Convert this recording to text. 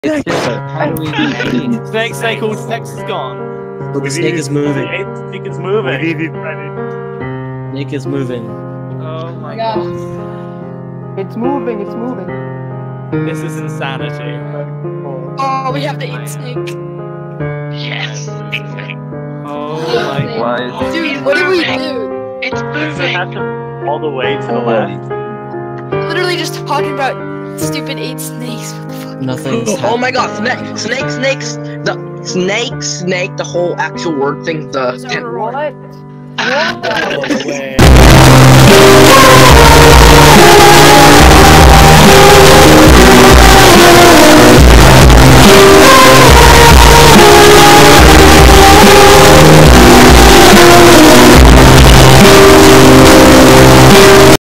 How do we do Snake, all snakes is gone. But the snake is moving. The snake is moving. Snake is moving. Oh my god. It's moving, it's moving. This is insanity. Oh, we have to eat snake. Yes. Oh my god. Dude, what did we do? It's moving. All the way to the left. Literally just talking about stupid 8 snakes. What the fuck? Nothing's Oh my god, snakes, the snake, the whole actual word thing, the What? Oh, way.